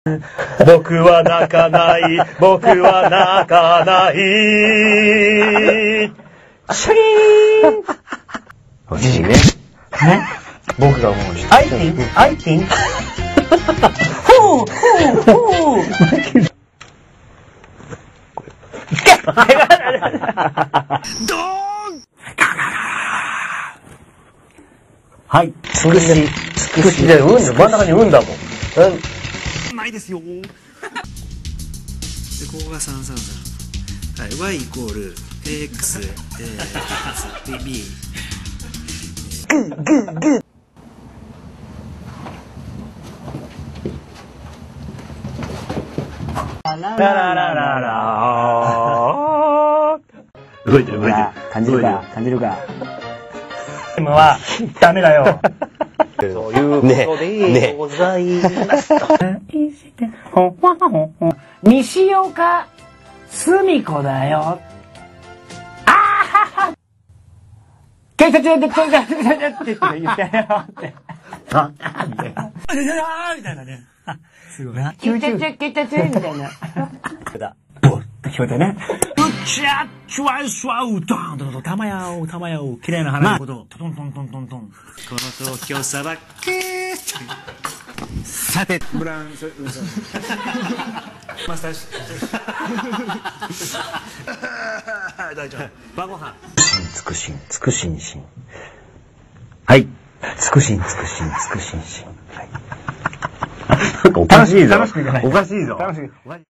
僕は泣かない、僕は泣かない。シャリーン。おじじね。僕が思うに。I think. ほう。ドーン。はい。つくしで、真ん中に運だもん。 ないですよ。で、ここが333。はい、y イコール x b。グー。 動いてる。 感じるか。 ゲームはダメだよ。そういうことでございました。 西岡澄子だよ。あはは。警察でって言ってよって。あみたいな。みたいなね。すごい。警察みたいな。ボッと聞こえてね。うっちゃっちわいすわうどんとたまやお綺麗な花のことトントン。この東京砂漠さてブランマスター大丈夫晩ご飯つくしんはいつくしんはいおかしいぞ。 楽しくいかない。 おかしいぞ。 楽しく